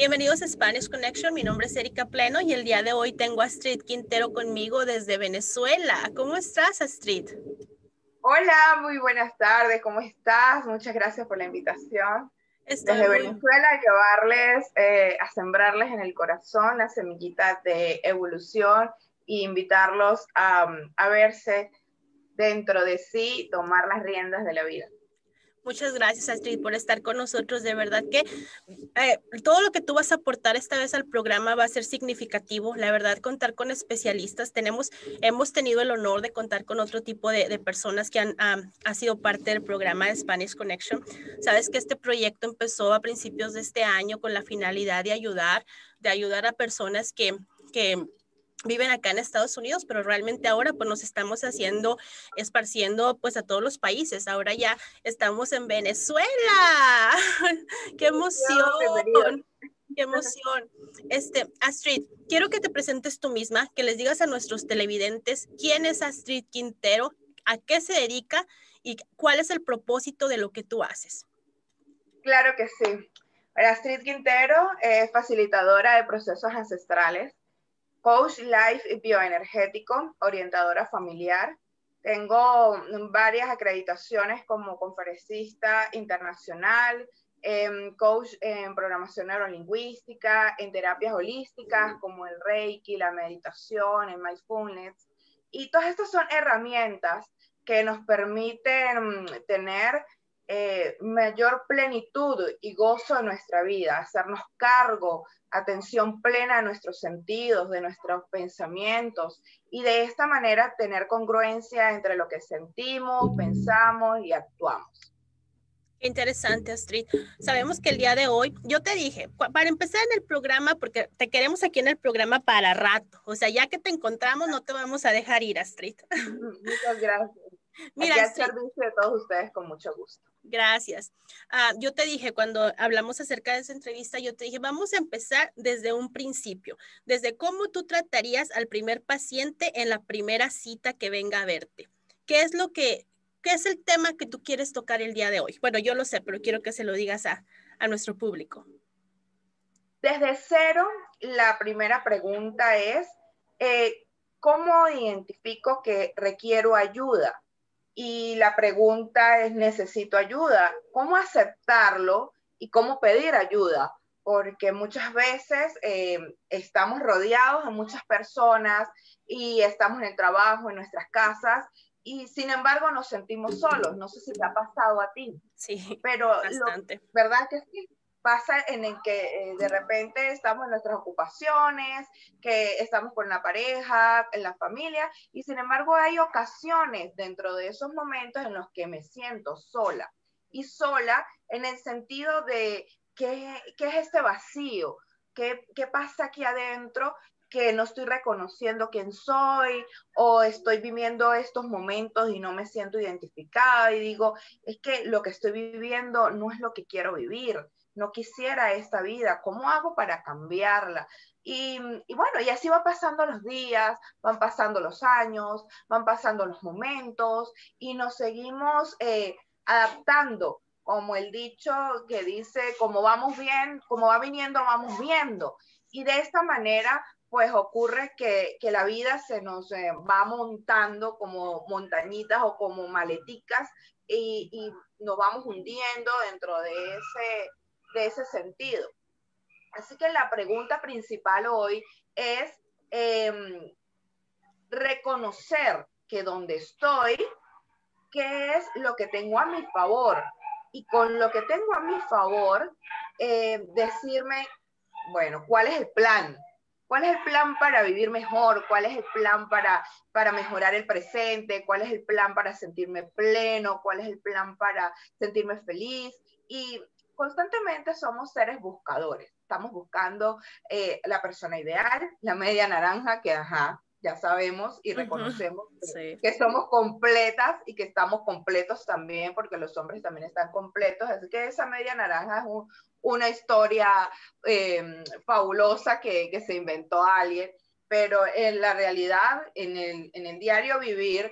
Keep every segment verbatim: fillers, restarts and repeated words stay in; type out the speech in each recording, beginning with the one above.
Bienvenidos a Spanish Connection, mi nombre es Erika Pleno y el día de hoy tengo a Astrid Quintero conmigo desde Venezuela. ¿Cómo estás, Astrid? Hola, muy buenas tardes, ¿cómo estás? Muchas gracias por la invitación. Estoy Desde muy... Venezuela, llevarles, eh, a sembrarles en el corazón la semillita de evolución e invitarlos a, a verse dentro de sí y tomar las riendas de la vida. Muchas gracias, Astrid, por estar con nosotros. De verdad que eh, todo lo que tú vas a aportar esta vez al programa va a ser significativo. La verdad, contar con especialistas. Tenemos, hemos tenido el honor de contar con otro tipo de, de personas que han um, ha sido parte del programa de Spanish Connection. Sabes que este proyecto empezó a principios de este año con la finalidad de ayudar, de ayudar a personas que, que viven acá en Estados Unidos, pero realmente ahora pues nos estamos haciendo, esparciendo pues a todos los países. Ahora ya estamos en Venezuela. ¡Qué emoción! Bienvenido. ¡Qué emoción! Este, Astrid, quiero que te presentes tú misma, que les digas a nuestros televidentes quién es Astrid Quintero, a qué se dedica y cuál es el propósito de lo que tú haces. Claro que sí. Astrid Quintero es facilitadora de procesos ancestrales, coach life y bioenergético, orientadora familiar. Tengo varias acreditaciones como conferencista internacional, eh, coach en programación neurolingüística, en terapias holísticas como el Reiki, la meditación, el mindfulness. Y todas estas son herramientas que nos permiten tener eh, mayor plenitud y gozo en nuestra vida, hacernos cargo, atención plena a nuestros sentidos, de nuestros pensamientos, y de esta manera tener congruencia entre lo que sentimos, pensamos y actuamos. Qué interesante, Astrid. Sabemos que el día de hoy, yo te dije, para empezar en el programa, porque te queremos aquí en el programa para rato, o sea, ya que te encontramos, no te vamos a dejar ir, Astrid. Muchas gracias. Mira, Aquí al Astrid, servicio de todos ustedes con mucho gusto. gracias. Uh, yo te dije, cuando hablamos acerca de esa entrevista, yo te dije, vamos a empezar desde un principio, desde cómo tú tratarías al primer paciente en la primera cita que venga a verte. ¿Qué es lo que, qué es el tema que tú quieres tocar el día de hoy? Bueno, yo lo sé, pero quiero que se lo digas a, a nuestro público. Desde cero, la primera pregunta es, eh, ¿cómo identifico que requiero ayuda? Y la pregunta es, ¿necesito ayuda? ¿Cómo aceptarlo y cómo pedir ayuda? Porque muchas veces eh, estamos rodeados de muchas personas y estamos en el trabajo, en nuestras casas, y sin embargo nos sentimos solos. No sé si te ha pasado a ti. Sí, Pero lo, bastante. ¿verdad que sí? Pasa en el que eh, de repente estamos en nuestras ocupaciones, que estamos con la pareja, en la familia, y sin embargo hay ocasiones dentro de esos momentos en los que me siento sola. Y sola en el sentido de, ¿qué, qué es este vacío? ¿Qué, ¿Qué pasa aquí adentro? Que no estoy reconociendo quién soy, o estoy viviendo estos momentos y no me siento identificada y digo, es que lo que estoy viviendo no es lo que quiero vivir, no quisiera esta vida, ¿cómo hago para cambiarla? Y, y bueno, y así van pasando los días, van pasando los años, van pasando los momentos y nos seguimos eh, adaptando, como el dicho que dice, como vamos bien, como va viniendo, vamos viendo. Y de esta manera pues ocurre que, que la vida se nos eh, va montando como montañitas o como maleticas y, y nos vamos hundiendo dentro de ese, de ese sentido. Así que la pregunta principal hoy es eh, reconocer que donde estoy, qué es lo que tengo a mi favor. Y con lo que tengo a mi favor, eh, decirme, bueno, ¿cuál es el plan? ¿Cuál es el plan para vivir mejor? ¿Cuál es el plan para, para mejorar el presente? ¿Cuál es el plan para sentirme pleno? ¿Cuál es el plan para sentirme feliz? Y constantemente somos seres buscadores. Estamos buscando eh, la persona ideal, la media naranja, que ajá, ya sabemos y reconocemos Uh-huh. que, Sí. que somos completas y que estamos completos también, porque los hombres también están completos. Así que esa media naranja es un, una historia eh, fabulosa que, que se inventó alguien, pero en la realidad, en el, en el diario vivir,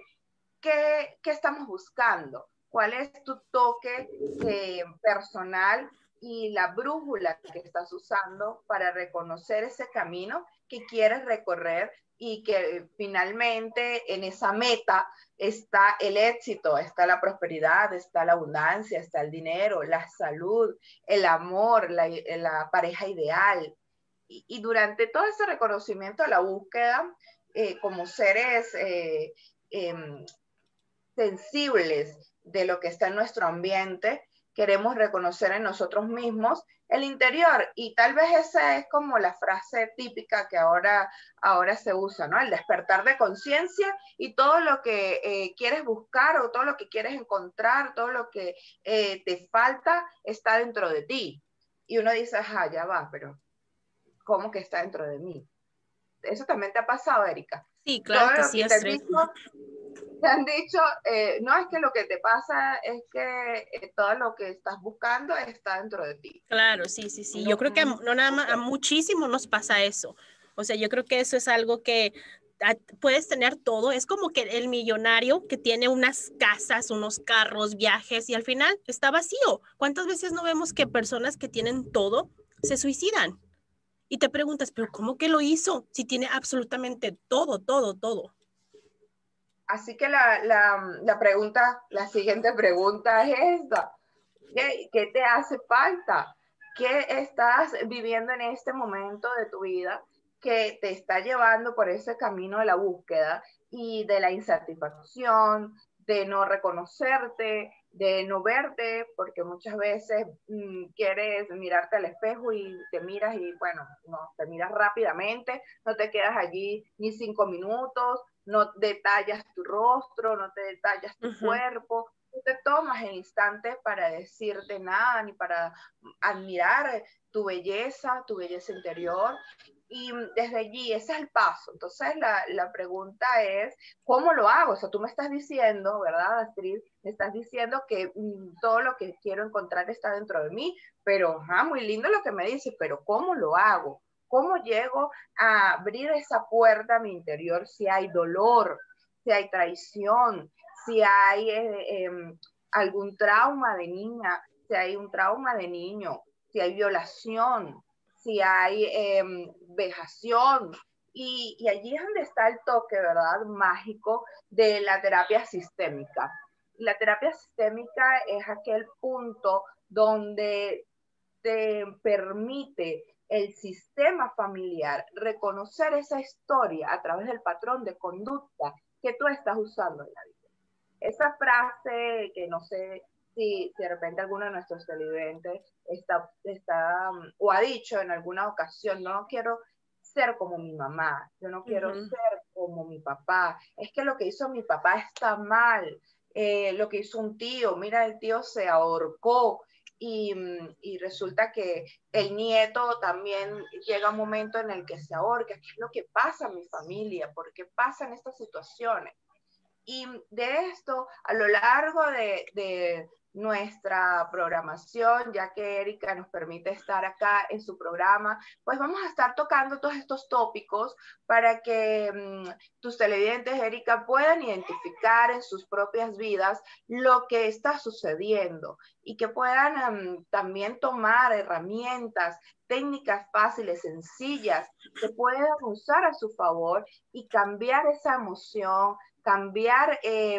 ¿qué, qué estamos buscando? ¿Cuál es tu toque eh, personal y la brújula que estás usando para reconocer ese camino que quieres recorrer y que finalmente en esa meta está el éxito, está la prosperidad, está la abundancia, está el dinero, la salud, el amor, la, la pareja ideal. Y, y durante todo ese reconocimiento, la búsqueda, eh, como seres eh, eh, sensibles de lo que está en nuestro ambiente, queremos reconocer en nosotros mismos el interior, y tal vez esa es como la frase típica que ahora, ahora se usa, ¿no? El despertar de conciencia, y todo lo que eh, quieres buscar o todo lo que quieres encontrar, todo lo que eh, te falta está dentro de ti. Y uno dice, ajá, ya va, pero ¿cómo que está dentro de mí? Eso también te ha pasado, Erika. Sí, claro Todo que lo sí, que te han Astrid. dicho, te han dicho, eh, no es que lo que te pasa es que eh, todo lo que estás buscando está dentro de ti. Claro, sí, sí, sí. Yo No, creo que a, no, no nada más, a muchísimo nos pasa eso. O sea, yo creo que eso es algo que a, puedes tener todo. Es como que el millonario que tiene unas casas, unos carros, viajes y al final está vacío. ¿Cuántas veces no vemos que personas que tienen todo se suicidan? Y te preguntas, pero ¿cómo que lo hizo? Si tiene absolutamente todo, todo, todo. así que la, la, la pregunta, la siguiente pregunta es esta. ¿Qué, ¿Qué te hace falta? ¿Qué estás viviendo en este momento de tu vida que te está llevando por ese camino de la búsqueda y de la insatisfacción, de no reconocerte, de no verte? Porque muchas veces mmm, quieres mirarte al espejo y te miras y, bueno, no, te miras rápidamente, no te quedas allí ni cinco minutos, no detallas tu rostro, no te detallas tu uh-huh. cuerpo, no te tomas el instante para decirte nada, ni para admirar tu belleza, tu belleza interior. Y desde allí, ese es el paso. Entonces, la, la pregunta es, ¿cómo lo hago? O sea, tú me estás diciendo, ¿verdad, Astrid? Me estás diciendo que mm, todo lo que quiero encontrar está dentro de mí, pero, ah, muy lindo lo que me dices, pero ¿cómo lo hago? ¿Cómo llego a abrir esa puerta a mi interior si hay dolor, si hay traición, si hay eh, eh, algún trauma de niña, si hay un trauma de niño, si hay violación, si hay eh, vejación? Y, y allí es donde está el toque, ¿verdad?, mágico de la terapia sistémica. La terapia sistémica es aquel punto donde te permite el sistema familiar reconocer esa historia a través del patrón de conducta que tú estás usando en la vida. Esa frase que no sé si, si de repente alguno de nuestros televidentes está, está um, o ha dicho en alguna ocasión, no quiero ser como mi mamá, yo no quiero uh-huh. ser como mi papá, es que lo que hizo mi papá está mal, eh, lo que hizo un tío, mira, el tío se ahorcó, y, y resulta que el nieto también llega un momento en el que se ahorca. ¿Qué es lo que pasa en mi familia? ¿Por qué pasan estas situaciones? Y de esto, a lo largo de, de nuestra programación, ya que Erika nos permite estar acá en su programa, pues vamos a estar tocando todos estos tópicos para que um, tus televidentes, Erika, puedan identificar en sus propias vidas lo que está sucediendo y que puedan um, también tomar herramientas, técnicas fáciles, sencillas, que puedan usar a su favor y cambiar esa emoción, cambiar eh,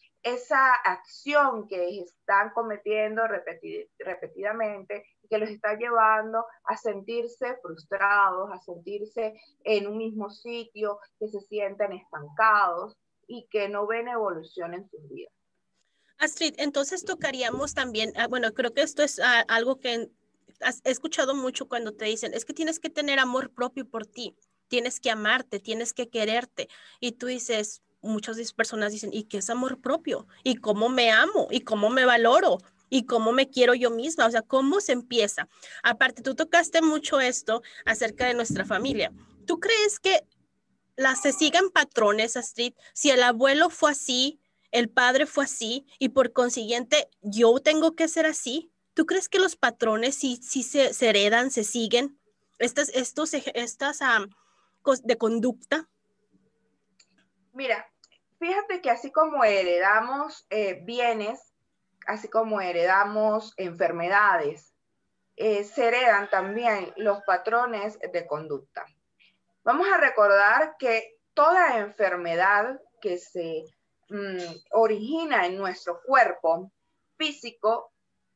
esa acción que están cometiendo repetid repetidamente y que los está llevando a sentirse frustrados, a sentirse en un mismo sitio, que se sienten estancados y que no ven evolución en sus vidas. Astrid, entonces tocaríamos también, ah, bueno, creo que esto es ah, algo que has he escuchado mucho cuando te dicen, es que tienes que tener amor propio por ti, tienes que amarte, tienes que quererte, y tú dices, muchas personas dicen, ¿y qué es amor propio? ¿Y cómo me amo? ¿Y cómo me valoro? ¿Y cómo me quiero yo misma? O sea, ¿cómo se empieza? Aparte, tú tocaste mucho esto acerca de nuestra familia. ¿Tú crees que las se sigan patrones, Astrid? Si el abuelo fue así, el padre fue así, y por consiguiente, yo tengo que ser así. ¿Tú crees que los patrones sí, sí se, se heredan, se siguen? Estas, estos, estas um, de conducta. Mira, fíjate que así como heredamos eh, bienes, así como heredamos enfermedades, eh, se heredan también los patrones de conducta. Vamos a recordar que toda enfermedad que se mmm, origina en nuestro cuerpo físico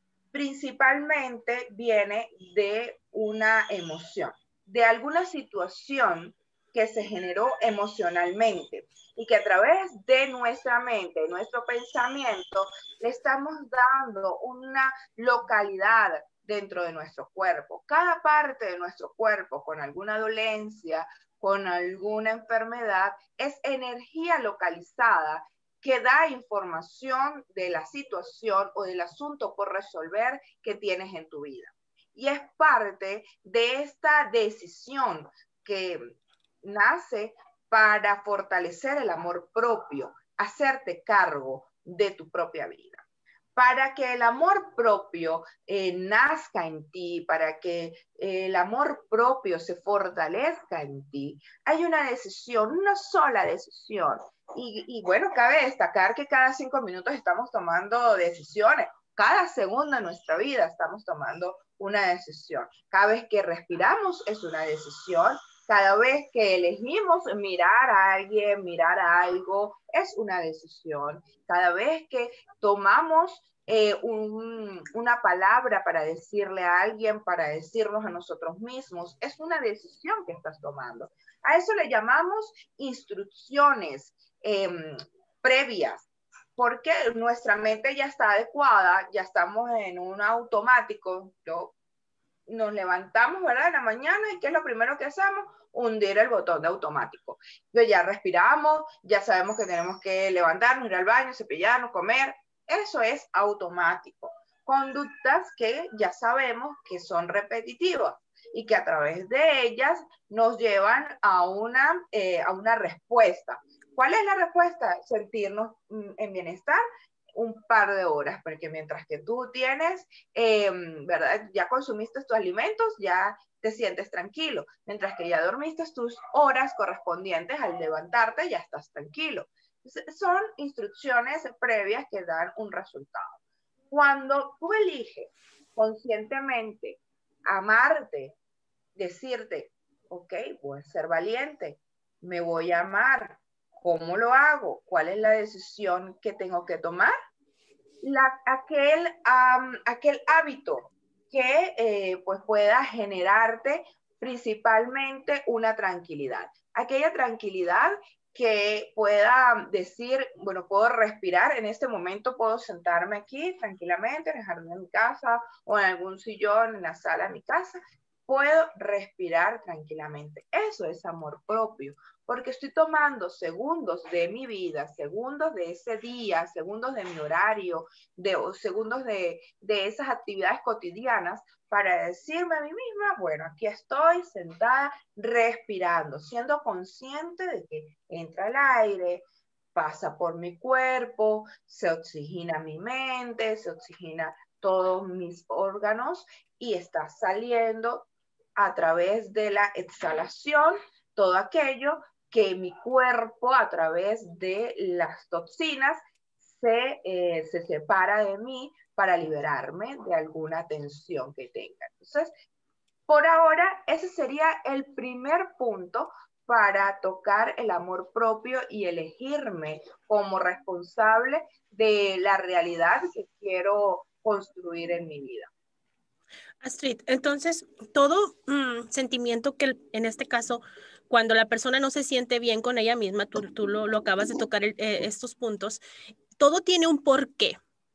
principalmente viene de una emoción, de alguna situación que se generó emocionalmente y que a través de nuestra mente, nuestro pensamiento, le estamos dando una localidad dentro de nuestro cuerpo. Cada parte de nuestro cuerpo con alguna dolencia, con alguna enfermedad, es energía localizada que da información de la situación o del asunto por resolver que tienes en tu vida. Y es parte de esta decisión que nace para fortalecer el amor propio, hacerte cargo de tu propia vida. Para que el amor propio eh, nazca en ti, para que eh, el amor propio se fortalezca en ti, hay una decisión, una sola decisión. Y, y bueno, cabe destacar que cada cinco minutos estamos tomando decisiones. Cada segundo de nuestra vida estamos tomando una decisión. Cada vez que respiramos es una decisión. Cada vez que elegimos mirar a alguien, mirar a algo, es una decisión. Cada vez que tomamos eh, un, una palabra para decirle a alguien, para decirnos a nosotros mismos, es una decisión que estás tomando. A eso le llamamos instrucciones eh, previas, porque nuestra mente ya está adecuada, ya estamos en un automático. Yo, nos levantamos, ¿verdad? En la mañana, ¿y qué es lo primero que hacemos? Hundir el botón de automático. Entonces ya respiramos, ya sabemos que tenemos que levantarnos, ir al baño, cepillarnos, comer. Eso es automático. Conductas que ya sabemos que son repetitivas y que a través de ellas nos llevan a una, eh, a una respuesta. ¿Cuál es la respuesta? Sentirnos mm, en bienestar un par de horas, porque mientras que tú tienes, eh, ¿verdad? Ya consumiste tus alimentos, ya te sientes tranquilo. Mientras que ya dormiste tus horas correspondientes al levantarte, ya estás tranquilo. Son instrucciones previas que dan un resultado. Cuando tú eliges conscientemente amarte, decirte, ok, voy a ser valiente, me voy a amar, ¿cómo lo hago? ¿Cuál es la decisión que tengo que tomar? La, aquel, um, aquel hábito que eh, pues pueda generarte principalmente una tranquilidad. Aquella tranquilidad que pueda decir, bueno, puedo respirar, en este momento puedo sentarme aquí tranquilamente en el jardín de mi casa o en algún sillón en la sala de mi casa, puedo respirar tranquilamente. Eso es amor propio, porque estoy tomando segundos de mi vida, segundos de ese día, segundos de mi horario, de, o segundos de, de esas actividades cotidianas para decirme a mí misma, bueno, aquí estoy sentada respirando, siendo consciente de que entra el aire, pasa por mi cuerpo, se oxigena mi mente, se oxigena todos mis órganos y está saliendo a través de la exhalación todo aquello que mi cuerpo a través de las toxinas se, eh, se separa de mí para liberarme de alguna tensión que tenga. Entonces, por ahora, ese sería el primer punto para tocar el amor propio y elegirme como responsable de la realidad que quiero construir en mi vida. Astrid, entonces todo mm, sentimiento que en este caso, cuando la persona no se siente bien con ella misma, tú, tú lo, lo acabas de tocar el, eh, estos puntos, todo tiene un porqué.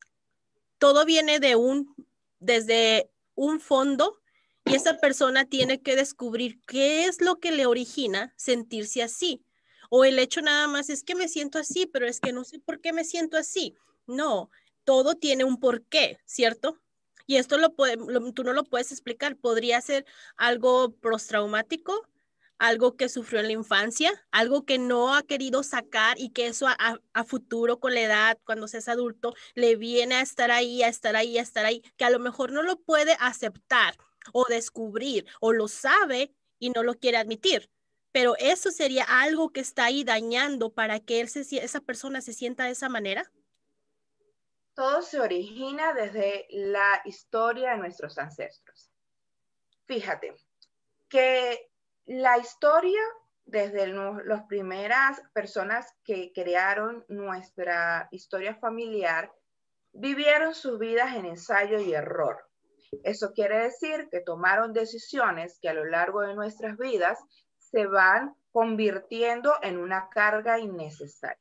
Todo viene de un, desde un fondo y esa persona tiene que descubrir qué es lo que le origina sentirse así. O el hecho nada más es que me siento así, pero es que no sé por qué me siento así. No, todo tiene un porqué, ¿cierto? Y esto lo puede, lo, tú no lo puedes explicar. Podría ser algo postraumático, algo que sufrió en la infancia, algo que no ha querido sacar y que eso a, a, a futuro con la edad, cuando seas adulto, le viene a estar ahí, a estar ahí, a estar ahí, que a lo mejor no lo puede aceptar o descubrir o lo sabe y no lo quiere admitir. Pero eso sería algo que está ahí dañando para que él se, esa persona se sienta de esa manera. Todo se origina desde la historia de nuestros ancestros. fíjate que la historia, desde las primeras personas que crearon nuestra historia familiar, vivieron sus vidas en ensayo y error. Eso quiere decir que tomaron decisiones que a lo largo de nuestras vidas se van convirtiendo en una carga innecesaria.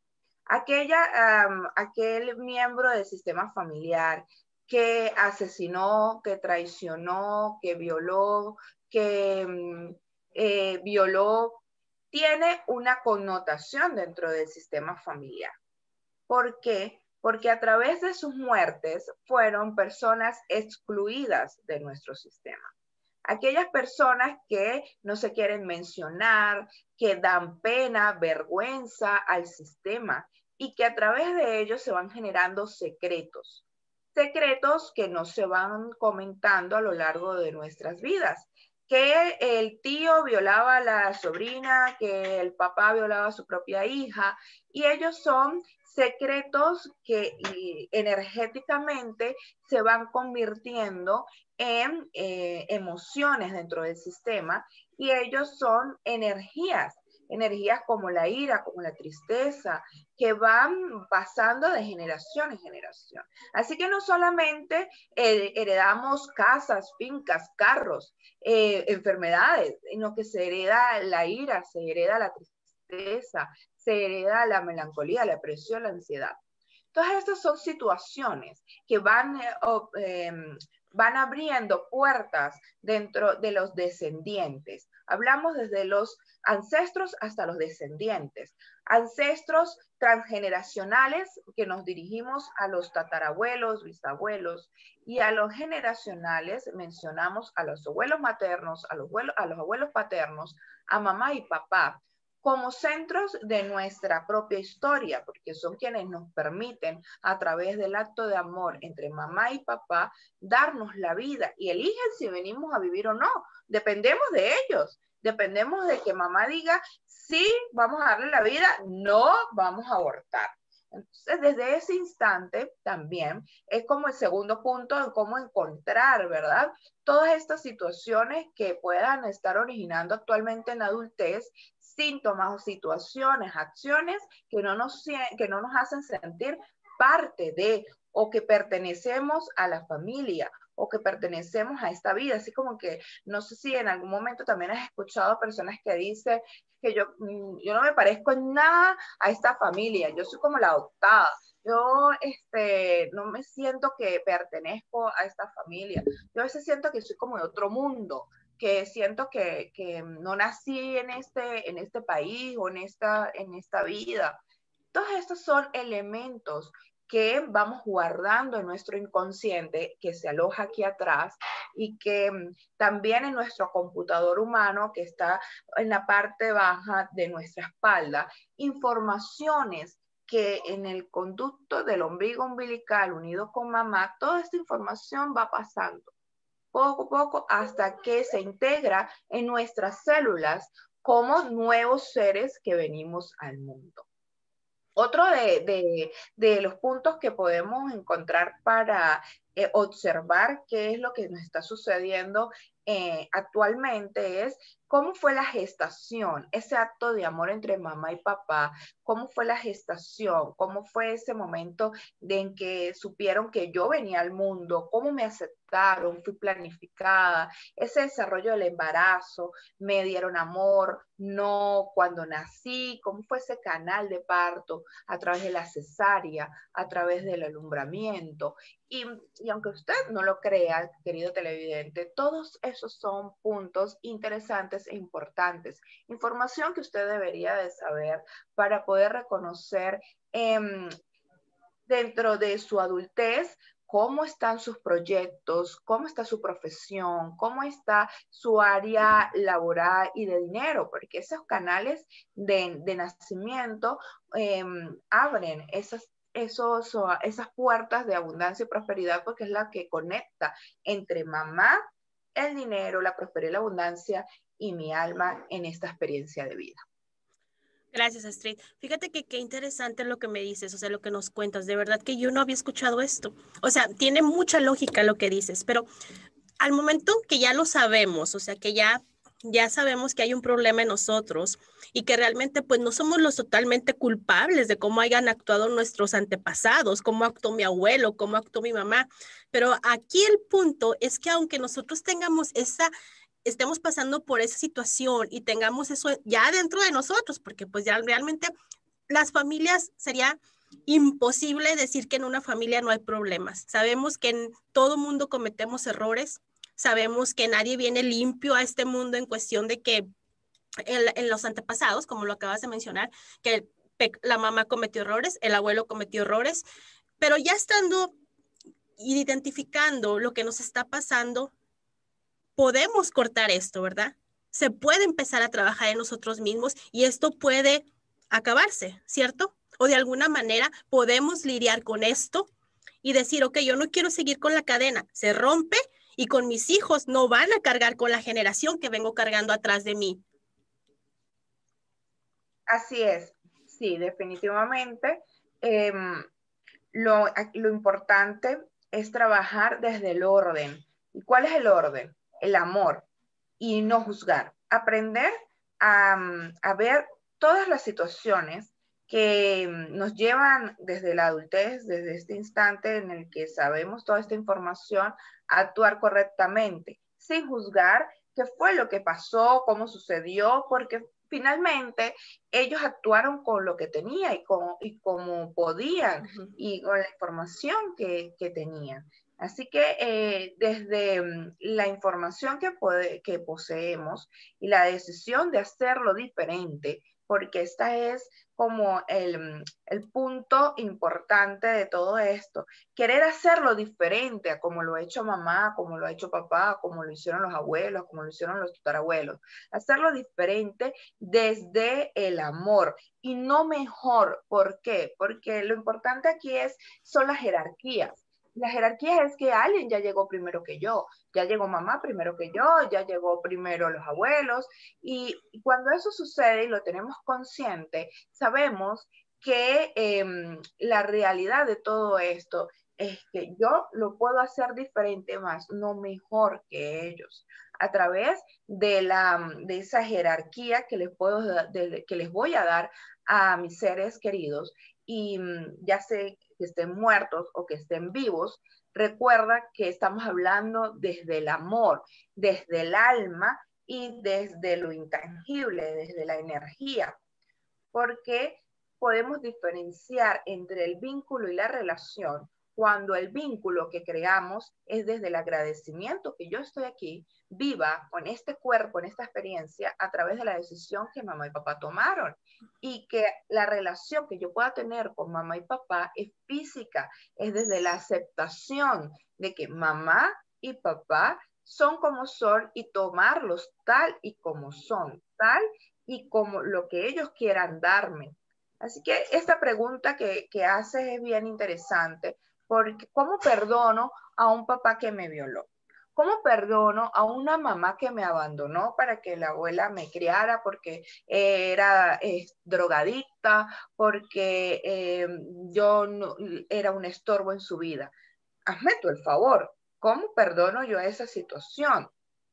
Aquella, um, aquel miembro del sistema familiar que asesinó, que traicionó, que violó, que um, eh, violó, tiene una connotación dentro del sistema familiar. ¿Por qué? Porque a través de sus muertes fueron personas excluidas de nuestro sistema. Aquellas personas que no se quieren mencionar, que dan pena, vergüenza al sistema y que a través de ellos se van generando secretos. Secretos que no se van comentando a lo largo de nuestras vidas. Que el tío violaba a la sobrina, que el papá violaba a su propia hija, y ellos son secretos que energéticamente se van convirtiendo en eh, emociones dentro del sistema, y ellos son energías, energías como la ira, como la tristeza, que van pasando de generación en generación. Así que no solamente eh, heredamos casas, fincas, carros, eh, enfermedades, sino que se hereda la ira, se hereda la tristeza, se hereda la melancolía, la depresión, la ansiedad. Todas estas son situaciones que van, eh, van abriendo puertas dentro de los descendientes. Hablamos desde los ancestros hasta los descendientes. Ancestros transgeneracionales que nos dirigimos a los tatarabuelos, bisabuelos, y a los generacionales mencionamos a los abuelos maternos, a los abuelos, a los abuelos paternos, a mamá y papá, como centros de nuestra propia historia, porque son quienes nos permiten, a través del acto de amor entre mamá y papá, darnos la vida y eligen si venimos a vivir o no. Dependemos de ellos, dependemos de que mamá diga, sí, vamos a darle la vida, no, vamos a abortar. Entonces, desde ese instante también es como el segundo punto en cómo encontrar, ¿verdad? Todas estas situaciones que puedan estar originando actualmente en adultez, síntomas o situaciones, acciones que no nos, que no nos hacen sentir parte de o que pertenecemos a la familia o que pertenecemos a esta vida. Así como que, no sé si en algún momento también has escuchado personas que dicen que yo, yo no me parezco en nada a esta familia, yo soy como la adoptada, yo este, no me siento que pertenezco a esta familia, yo a veces siento que soy como de otro mundo, que siento que, que no nací en este, en este país o en esta, en esta vida. Todos estos son elementos que vamos guardando en nuestro inconsciente, que se aloja aquí atrás y que también en nuestro computador humano, que está en la parte baja de nuestra espalda, informaciones que en el conducto del ombligo umbilical unido con mamá, toda esta información va pasando poco a poco hasta que se integra en nuestras células como nuevos seres que venimos al mundo. Otro de, de, de los puntos que podemos encontrar para eh, observar qué es lo que nos está sucediendo eh, actualmente es cómo fue la gestación, ese acto de amor entre mamá y papá, cómo fue la gestación, cómo fue ese momento de en que supieron que yo venía al mundo, cómo me aceptaron, fui planificada, ese desarrollo del embarazo, me dieron amor, no cuando nací, cómo fue ese canal de parto a través de la cesárea, a través del alumbramiento. Y, y aunque usted no lo crea, querido televidente, todos esos son puntos interesantes e importantes. Información que usted debería de saber para poder reconocer eh, dentro de su adultez cómo están sus proyectos, cómo está su profesión, cómo está su área laboral y de dinero, porque esos canales de, de nacimiento eh, abren esas Esos, esas puertas de abundancia y prosperidad, porque es la que conecta entre mamá, el dinero, la prosperidad y la abundancia y mi alma en esta experiencia de vida. Gracias, Astrid. Fíjate que qué interesante lo que me dices, o sea, lo que nos cuentas. De verdad que yo no había escuchado esto. O sea, tiene mucha lógica lo que dices, pero al momento que ya lo sabemos, o sea, que ya, ya sabemos que hay un problema en nosotros y que realmente pues no somos los totalmente culpables de cómo hayan actuado nuestros antepasados, cómo actuó mi abuelo, cómo actuó mi mamá. Pero aquí el punto es que aunque nosotros tengamos esa, estemos pasando por esa situación y tengamos eso ya dentro de nosotros, porque pues ya realmente las familias sería imposible decir que en una familia no hay problemas. Sabemos que en todo mundo cometemos errores, sabemos que nadie viene limpio a este mundo en cuestión de que en, en los antepasados, como lo acabas de mencionar, que la mamá cometió errores, el abuelo cometió errores, pero ya estando identificando lo que nos está pasando, podemos cortar esto, ¿verdad? Se puede empezar a trabajar en nosotros mismos y esto puede acabarse, ¿cierto? O de alguna manera podemos lidiar con esto y decir, ok, yo no quiero seguir con la cadena, se rompe y con mis hijos no van a cargar con la generación que vengo cargando atrás de mí. Así es, sí, definitivamente. Eh, lo, lo importante es trabajar desde el orden. ¿Y cuál es el orden? El amor y no juzgar. Aprender a, a ver todas las situaciones que nos llevan desde la adultez, desde este instante en el que sabemos toda esta información, a actuar correctamente, sin juzgar qué fue lo que pasó, cómo sucedió, porque finalmente ellos actuaron con lo que tenían y, con, y como podían uh-huh. y con la información que, que tenían. Así que eh, desde um, la información que, puede, que poseemos y la decisión de hacerlo diferente, porque esta es como el, el punto importante de todo esto, querer hacerlo diferente a como lo ha hecho mamá, como lo ha hecho papá, como lo hicieron los abuelos, como lo hicieron los tatarabuelos, hacerlo diferente desde el amor y no mejor. ¿Por qué? Porque lo importante aquí es, son las jerarquías. La jerarquía es que alguien ya llegó primero que yo, ya llegó mamá primero que yo, ya llegó primero los abuelos, y cuando eso sucede y lo tenemos consciente, sabemos que eh, la realidad de todo esto es que yo lo puedo hacer diferente más, no mejor que ellos, a través de, la, de esa jerarquía que les, puedo, de, que les voy a dar a mis seres queridos, y ya sé que estén muertos o que estén vivos, recuerda que estamos hablando desde el amor, desde el alma y desde lo intangible, desde la energía, porque podemos diferenciar entre el vínculo y la relación cuando el vínculo que creamos es desde el agradecimiento que yo estoy aquí, viva con este cuerpo, en esta experiencia, a través de la decisión que mamá y papá tomaron. Y que la relación que yo pueda tener con mamá y papá es física, es desde la aceptación de que mamá y papá son como son y tomarlos tal y como son, tal y como lo que ellos quieran darme. Así que esta pregunta que, que haces es bien interesante, porque ¿cómo perdono a un papá que me violó? ¿Cómo perdono a una mamá que me abandonó para que la abuela me criara porque era eh, drogadicta, porque eh, yo no, era un estorbo en su vida? Hazme tú el favor, ¿cómo perdono yo esa situación?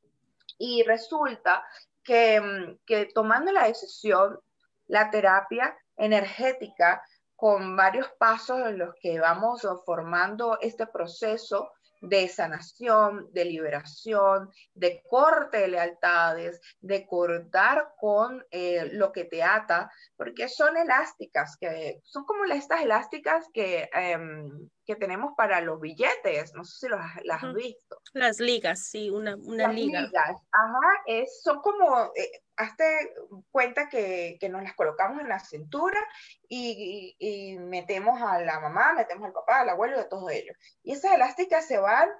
Y resulta que, que tomando la decisión, la terapia energética, con varios pasos en los que vamos formando este proceso de sanación, de liberación, de corte de lealtades, de cortar con eh, lo que te ata, porque son elásticas, que son como estas elásticas que, eh, que tenemos para los billetes, no sé si los, las has visto. Las ligas, sí, una, una las liga. ligas, ajá, es, son como, eh, hazte cuenta que, que nos las colocamos en la cintura y, y, y metemos a la mamá, metemos al papá, al abuelo, de todos ellos. Y esas elásticas se van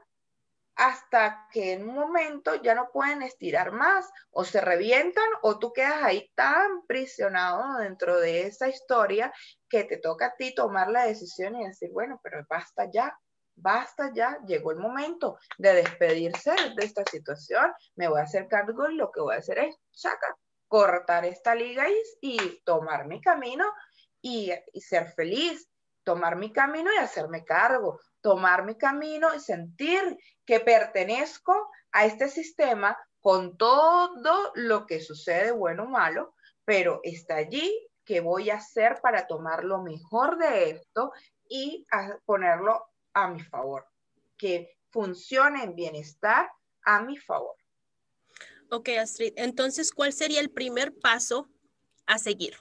hasta que en un momento ya no pueden estirar más, o se revientan, o tú quedas ahí tan prisionado dentro de esa historia que te toca a ti tomar la decisión y decir, bueno, pero basta ya. Basta ya, llegó el momento de despedirse de esta situación, me voy a hacer cargo y lo que voy a hacer es, saca, cortar esta liga y, y tomar mi camino y, y ser feliz, tomar mi camino y hacerme cargo, tomar mi camino y sentir que pertenezco a este sistema con todo lo que sucede, bueno o malo, pero está allí. ¿Qué voy a hacer para tomar lo mejor de esto y a ponerlo a mi favor? Que funcione en bienestar a mi favor. Ok, Astrid, entonces, ¿cuál sería el primer paso a seguir?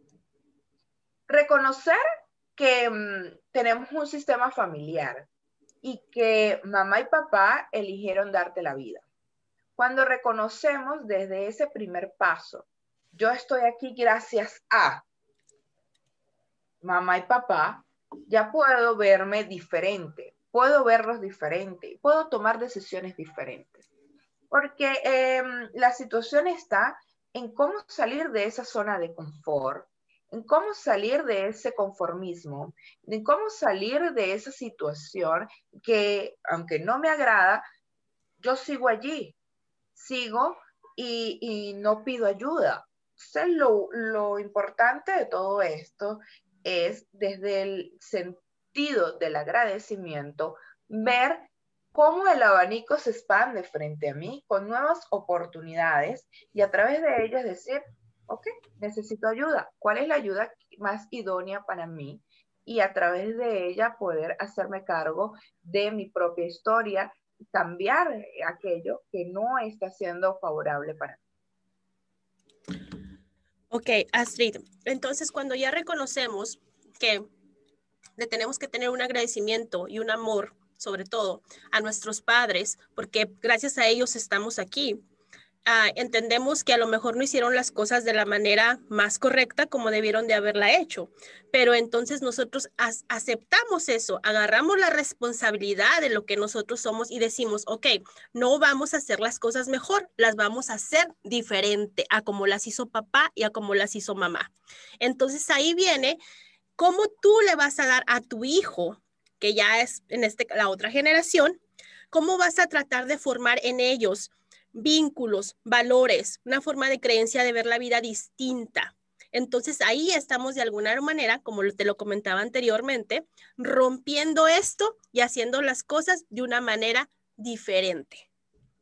Reconocer que um, tenemos un sistema familiar y que mamá y papá eligieron darte la vida. Cuando reconocemos desde ese primer paso, yo estoy aquí gracias a mamá y papá, ya puedo verme diferente, puedo verlos diferente, puedo tomar decisiones diferentes. Porque eh, la situación está en cómo salir de esa zona de confort, en cómo salir de ese conformismo, en cómo salir de esa situación que, aunque no me agrada, yo sigo allí, sigo y, y no pido ayuda. Entonces, lo, lo importante de todo esto es, desde el sentido del agradecimiento, ver cómo el abanico se expande frente a mí con nuevas oportunidades y a través de ellas decir, ok, necesito ayuda. ¿Cuál es la ayuda más idónea para mí? Y a través de ella poder hacerme cargo de mi propia historia, cambiar aquello que no está siendo favorable para mí. Ok, Astrid, entonces cuando ya reconocemos que le tenemos que tener un agradecimiento y un amor, sobre todo a nuestros padres, porque gracias a ellos estamos aquí. Uh, entendemos que a lo mejor no hicieron las cosas de la manera más correcta como debieron de haberla hecho, pero entonces nosotros aceptamos eso, agarramos la responsabilidad de lo que nosotros somos y decimos, ok, no vamos a hacer las cosas mejor, las vamos a hacer diferente a como las hizo papá y a como las hizo mamá. Entonces ahí viene cómo tú le vas a dar a tu hijo, que ya es en este, la otra generación, cómo vas a tratar de formar en ellos vínculos, valores, una forma de creencia de ver la vida distinta. Entonces ahí estamos de alguna manera, como te lo comentaba anteriormente, rompiendo esto y haciendo las cosas de una manera diferente.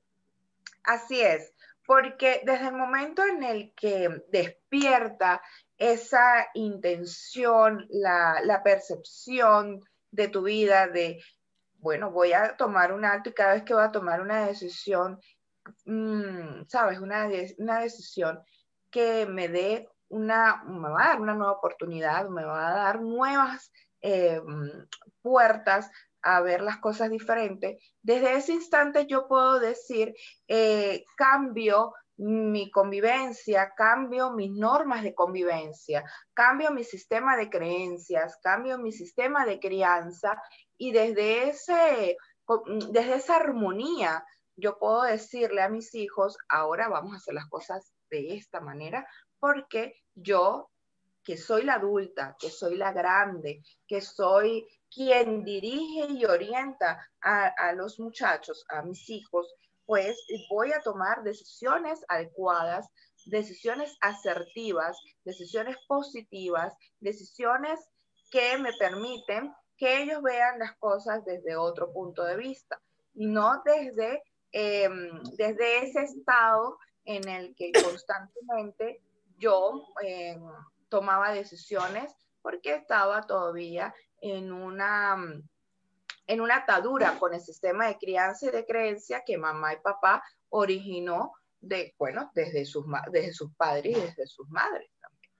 Así es, porque desde el momento en el que despierta esa intención, la, la percepción de tu vida de, bueno, voy a tomar un alto y cada vez que voy a tomar una decisión, mmm, sabes, una, de, una decisión que me dé una, me va a dar una nueva oportunidad, me va a dar nuevas eh, puertas a ver las cosas diferentes. Desde ese instante yo puedo decir, eh, cambio mi convivencia, cambio mis normas de convivencia, cambio mi sistema de creencias, cambio mi sistema de crianza y desde, ese, desde esa armonía yo puedo decirle a mis hijos, ahora vamos a hacer las cosas de esta manera, porque yo, que soy la adulta, que soy la grande, que soy quien dirige y orienta a, a los muchachos, a mis hijos, pues voy a tomar decisiones adecuadas, decisiones asertivas, decisiones positivas, decisiones que me permiten que ellos vean las cosas desde otro punto de vista y no desde, eh, desde ese estado en el que constantemente yo eh, tomaba decisiones porque estaba todavía en una, en una atadura con el sistema de crianza y de creencia que mamá y papá originó de, bueno, desde sus, desde sus padres y desde sus madres también.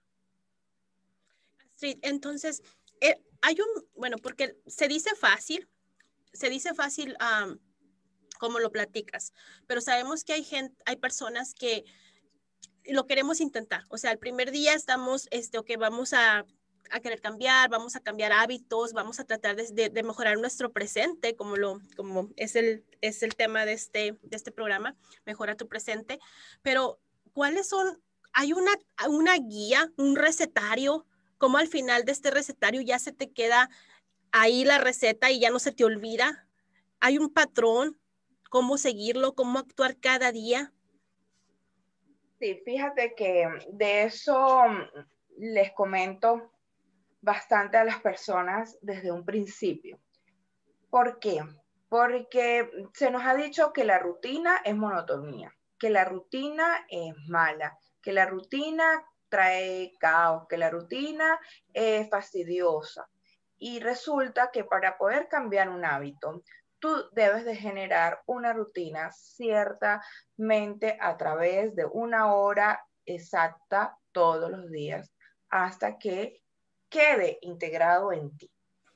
Sí, entonces, eh, hay un, bueno, porque se dice fácil, se dice fácil um, como lo platicas, pero sabemos que hay gente, hay personas que lo queremos intentar. O sea, el primer día estamos, este, ok, vamos a, a querer cambiar, vamos a cambiar hábitos, vamos a tratar de, de, de mejorar nuestro presente, como, lo, como es, el, es el tema de este, de este programa, mejora tu presente. Pero, ¿cuáles son? ¿Hay una, una guía, un recetario? ¿Cómo al final de este recetario ya se te queda ahí la receta y ya no se te olvida? ¿Hay un patrón? ¿Cómo seguirlo? ¿Cómo actuar cada día? Sí, fíjate que de eso les comento bastante a las personas desde un principio. ¿Por qué? Porque se nos ha dicho que la rutina es monotonía, que la rutina es mala, que la rutina trae caos, que la rutina es fastidiosa. Y resulta que para poder cambiar un hábito, tú debes de generar una rutina ciertamente a través de una hora exacta todos los días hasta que quede integrado en ti.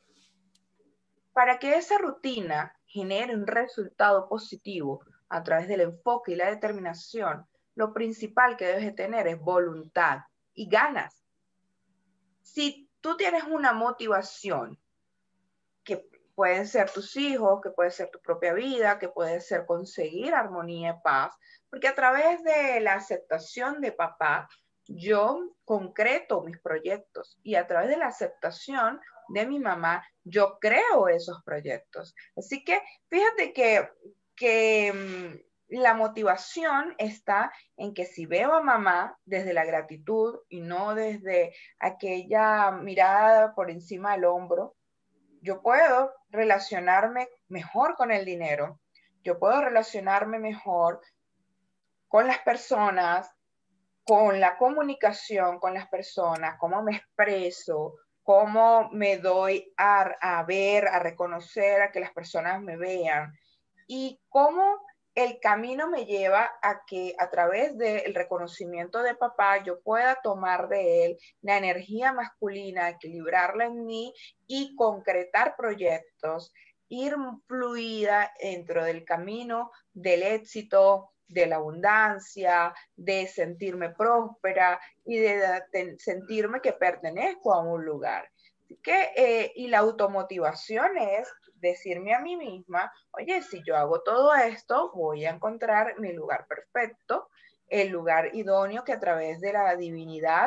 Para que esa rutina genere un resultado positivo a través del enfoque y la determinación, lo principal que debes de tener es voluntad y ganas. Si tú tienes una motivación, que pueden ser tus hijos, que puede ser tu propia vida, que puede ser conseguir armonía y paz, porque a través de la aceptación de papá, yo concreto mis proyectos y a través de la aceptación de mi mamá, yo creo esos proyectos. Así que fíjate que, que la motivación está en que si veo a mamá desde la gratitud y no desde aquella mirada por encima del hombro, yo puedo relacionarme mejor con el dinero, yo puedo relacionarme mejor con las personas, con la comunicación con las personas, cómo me expreso, cómo me doy a, a ver, a reconocer, a que las personas me vean y cómo el camino me lleva a que a través del reconocimiento de papá yo pueda tomar de él la energía masculina, equilibrarla en mí y concretar proyectos, ir fluida dentro del camino del éxito, de la abundancia, de sentirme próspera y de, de sentirme que pertenezco a un lugar. Así que, eh, y la automotivación es decirme a mí misma, oye, si yo hago todo esto, voy a encontrar mi lugar perfecto, el lugar idóneo que a través de la divinidad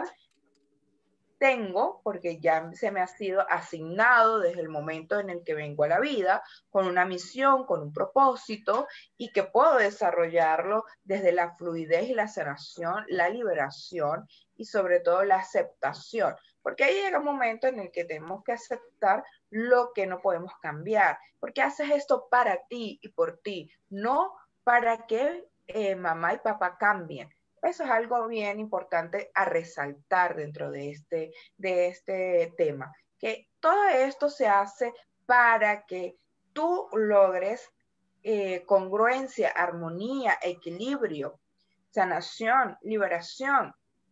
tengo, porque ya se me ha sido asignado desde el momento en el que vengo a la vida, con una misión, con un propósito, y que puedo desarrollarlo desde la fluidez y la sanación, la liberación y sobre todo la aceptación. Porque ahí llega un momento en el que tenemos que aceptar lo que no podemos cambiar. Porque haces esto para ti y por ti, no para que eh, mamá y papá cambien. Eso es algo bien importante a resaltar dentro de este, de este tema, que todo esto se hace para que tú logres eh, congruencia, armonía, equilibrio, sanación, liberación.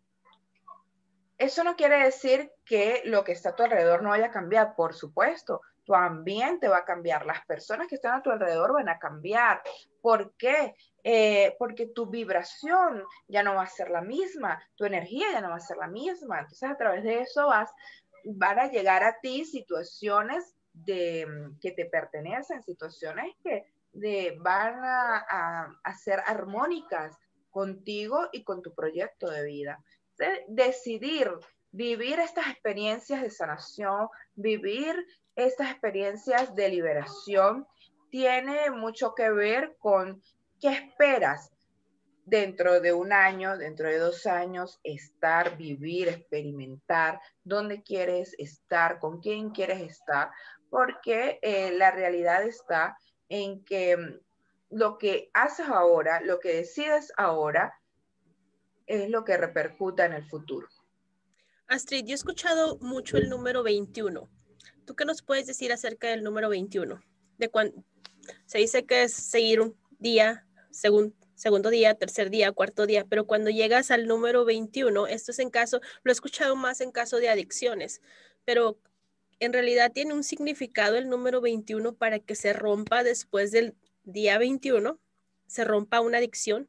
Eso no quiere decir que lo que está a tu alrededor no vaya a cambiar, por supuesto. Tu ambiente va a cambiar, las personas que están a tu alrededor van a cambiar. ¿Por qué? Eh, porque tu vibración ya no va a ser la misma, tu energía ya no va a ser la misma. Entonces, a través de eso vas, van a llegar a ti situaciones de, que te pertenecen, situaciones que de, van a, a, a ser armónicas contigo y con tu proyecto de vida. De decidir vivir estas experiencias de sanación, vivir estas experiencias de liberación, tiene mucho que ver con qué esperas dentro de un año, dentro de dos años, estar, vivir, experimentar, dónde quieres estar, con quién quieres estar, porque eh, la realidad está en que lo que haces ahora, lo que decides ahora, es lo que repercuta en el futuro. Astrid, yo he escuchado mucho el número veintiuno. ¿Tú qué nos puedes decir acerca del número veintiuno? De cuando se dice que es seguir un día, segun, segundo día, tercer día, cuarto día, pero cuando llegas al número veintiuno, esto es en caso, lo he escuchado más en caso de adicciones, pero en realidad tiene un significado el número veintiuno para que se rompa después del día veintiuno, se rompa una adicción.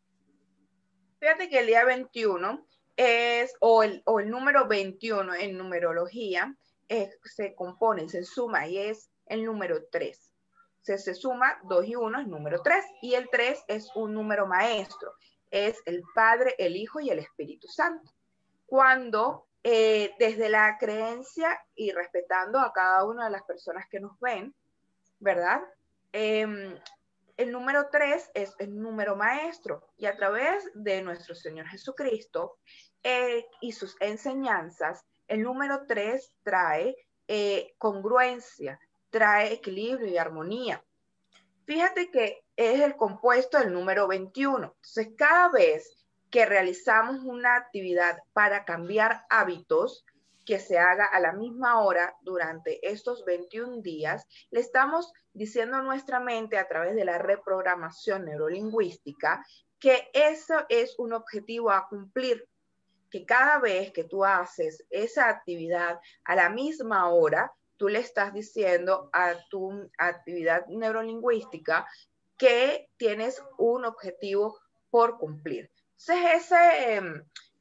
Fíjate que el día veintiuno es, o el, o el número veintiuno en numerología, es, se compone, se suma y es el número tres. Se, se suma dos y uno es número tres y el tres es un número maestro. Es el Padre, el Hijo y el Espíritu Santo. Cuando eh, desde la creencia y respetando a cada una de las personas que nos ven, ¿verdad? Eh, el número tres es el número maestro y a través de nuestro Señor Jesucristo eh, y sus enseñanzas, el número tres trae eh, congruencia, trae equilibrio y armonía. Fíjate que es el compuesto del número veintiuno. Entonces, cada vez que realizamos una actividad para cambiar hábitos, que se haga a la misma hora durante estos veintiún días, le estamos diciendo a nuestra mente a través de la reprogramación neurolingüística que eso es un objetivo a cumplir, que cada vez que tú haces esa actividad a la misma hora, tú le estás diciendo a tu actividad neurolingüística que tienes un objetivo por cumplir. Entonces, ese... Eh,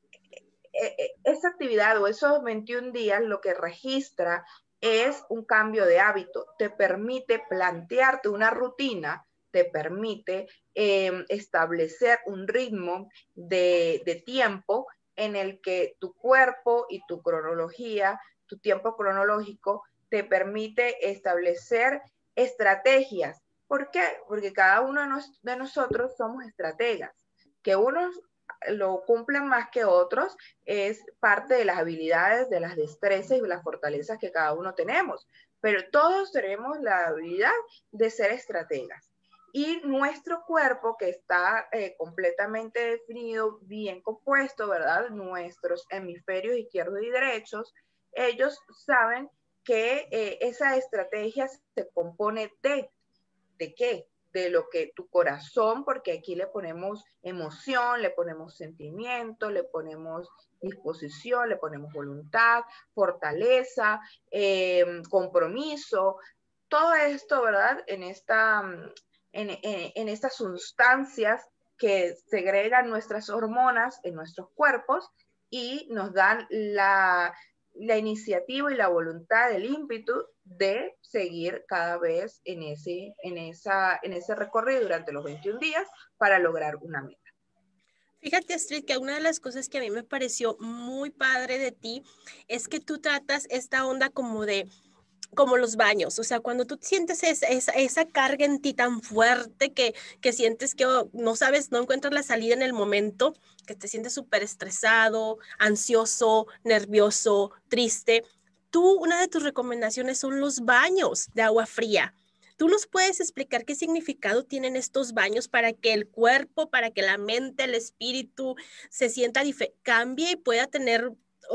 esa actividad o esos veintiún días lo que registra es un cambio de hábito, te permite plantearte una rutina, te permite eh, establecer un ritmo de, de tiempo en el que tu cuerpo y tu cronología, tu tiempo cronológico, te permite establecer estrategias. ¿Por qué? Porque cada uno de, nos, de nosotros somos estrategas, que unos lo cumplen más que otros, es parte de las habilidades, de las destrezas y las fortalezas que cada uno tenemos. Pero todos tenemos la habilidad de ser estrategas. Y nuestro cuerpo, que está eh, completamente definido, bien compuesto, ¿verdad? Nuestros hemisferios izquierdos y derechos, ellos saben que eh, esa estrategia se compone de, ¿de qué? De lo que tu corazón, porque aquí le ponemos emoción, le ponemos sentimiento, le ponemos disposición, le ponemos voluntad, fortaleza, eh, compromiso, todo esto, ¿verdad? En, esta, en, en, en estas sustancias que segregan nuestras hormonas en nuestros cuerpos y nos dan la, la iniciativa y la voluntad, el ímpetu de seguir cada vez en ese, en, esa, en ese recorrido durante los veintiún días para lograr una meta. Fíjate, Astrid, que una de las cosas que a mí me pareció muy padre de ti es que tú tratas esta onda como de, como los baños, o sea, cuando tú sientes esa, esa, esa carga en ti tan fuerte que, que sientes que oh, no sabes, no encuentras la salida en el momento, que te sientes súper estresado, ansioso, nervioso, triste, tú, una de tus recomendaciones son los baños de agua fría. ¿Tú nos puedes explicar qué significado tienen estos baños para que el cuerpo, para que la mente, el espíritu se sienta, cambie y pueda tener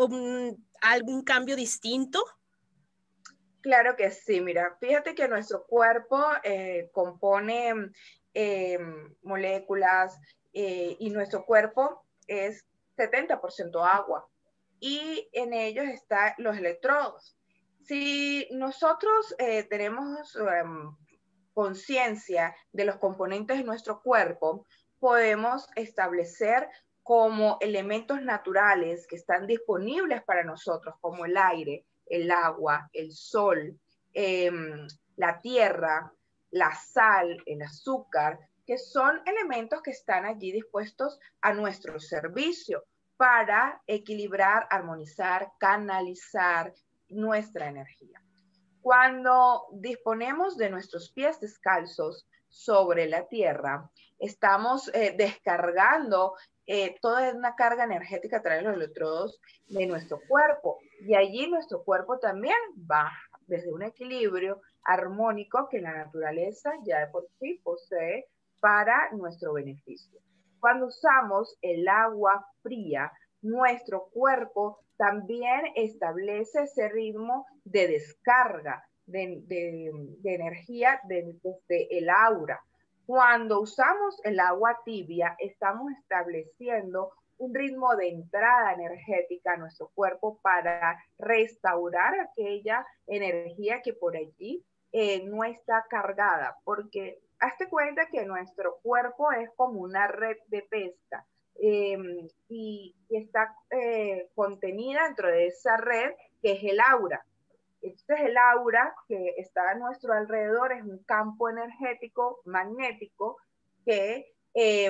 um, algún cambio distinto? Claro que sí, mira, fíjate que nuestro cuerpo eh, compone eh, moléculas eh, y nuestro cuerpo es setenta por ciento agua y en ellos están los electrodos. Si nosotros eh, tenemos um, conciencia de los componentes de nuestro cuerpo, podemos establecer como elementos naturales que están disponibles para nosotros, como el aire, el agua, el sol, eh, la tierra, la sal, el azúcar, que son elementos que están allí dispuestos a nuestro servicio para equilibrar, armonizar, canalizar nuestra energía. Cuando disponemos de nuestros pies descalzos sobre la tierra, estamos eh, descargando eh, toda una carga energética a través de los electrodos de nuestro cuerpo. Y allí nuestro cuerpo también baja desde un equilibrio armónico que la naturaleza ya de por sí posee para nuestro beneficio. Cuando usamos el agua fría, nuestro cuerpo también establece ese ritmo de descarga de, de, de energía desde de, el aura. Cuando usamos el agua tibia, estamos estableciendo un ritmo de entrada energética a nuestro cuerpo para restaurar aquella energía que por allí eh, no está cargada, porque hazte cuenta que nuestro cuerpo es como una red de pesca. Eh, y, y, está eh, contenida dentro de esa red que es el aura. Entonces el aura que está a nuestro alrededor es un campo energético magnético que, eh,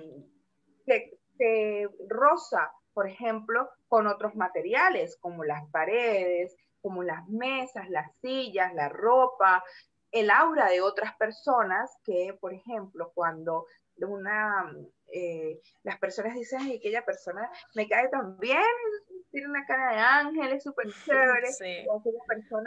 que se roza, por ejemplo, con otros materiales como las paredes, como las mesas, las sillas, la ropa, el aura de otras personas que, por ejemplo, cuando una, eh, las personas dicen que aquella persona me cae tan bien, tiene una cara de ángel, es súper chévere, Sí. o aquella persona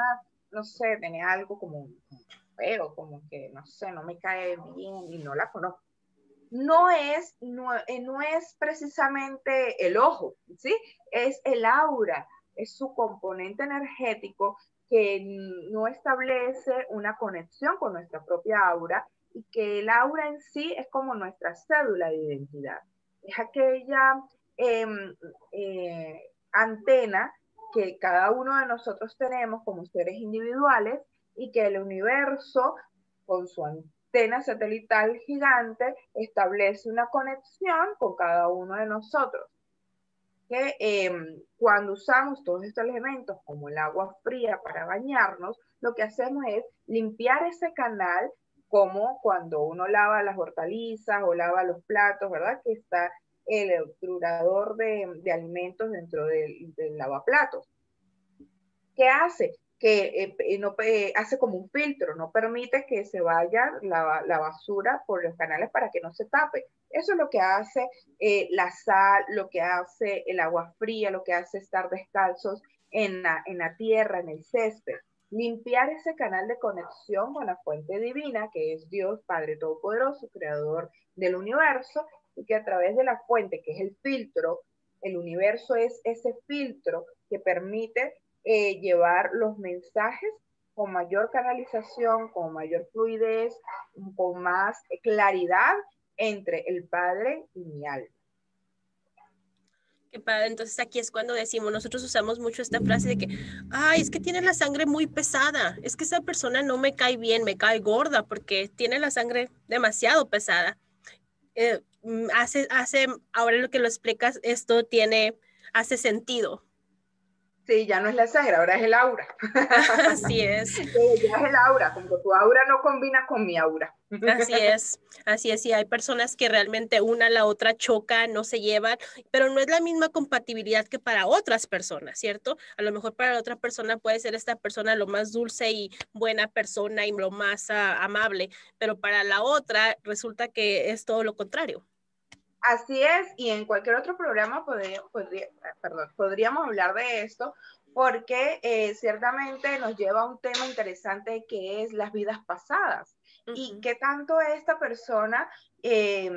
no sé, tenía algo como feo, como que, no sé, no me cae bien y no la conozco. No es, no, eh, no es precisamente el ojo, ¿sí? Es el aura, es su componente energético que no establece una conexión con nuestra propia aura y que el aura en sí es como nuestra cédula de identidad. Es aquella eh, eh, antena que cada uno de nosotros tenemos como seres individuales y que el universo, con su antena satelital gigante, establece una conexión con cada uno de nosotros. Que eh, cuando usamos todos estos elementos, como el agua fría para bañarnos, lo que hacemos es limpiar ese canal, como cuando uno lava las hortalizas o lava los platos, ¿verdad? Que está el obturador de, de alimentos dentro del, del lavaplatos. ¿Qué hace? Que eh, no, eh, hace como un filtro, no permite que se vaya la, la, basura por los canales para que no se tape. Eso es lo que hace eh, la sal, lo que hace el agua fría, lo que hace estar descalzos en la, en la tierra, en el césped. Limpiar ese canal de conexión con la fuente divina, que es Dios Padre Todopoderoso, creador del universo, y que a través de la fuente, que es el filtro, el universo es ese filtro que permite Eh, llevar los mensajes con mayor canalización, con mayor fluidez, con más claridad entre el Padre y mi alma. Qué padre. Entonces aquí es cuando decimos, nosotros usamos mucho esta frase de que, ay, es que tiene la sangre muy pesada, es que esa persona no me cae bien, me cae gorda porque tiene la sangre demasiado pesada. Eh, hace, hace, ahora lo que lo explicas, esto tiene, hace sentido. Sí, ya no es la sangre, ahora es el aura. Así es. Sí, ya es el aura, como que tu aura no combina con mi aura. Así es, así es, y hay personas que realmente una a la otra chocan, no se llevan, pero no es la misma compatibilidad que para otras personas, ¿cierto? A lo mejor para la otra persona puede ser esta persona lo más dulce y buena persona y lo más uh, amable, pero para la otra resulta que es todo lo contrario. Así es, y en cualquier otro programa podría, podría, perdón, podríamos hablar de esto, porque eh, ciertamente nos lleva a un tema interesante que es las vidas pasadas. Uh-huh. Y qué tanto esta persona, eh,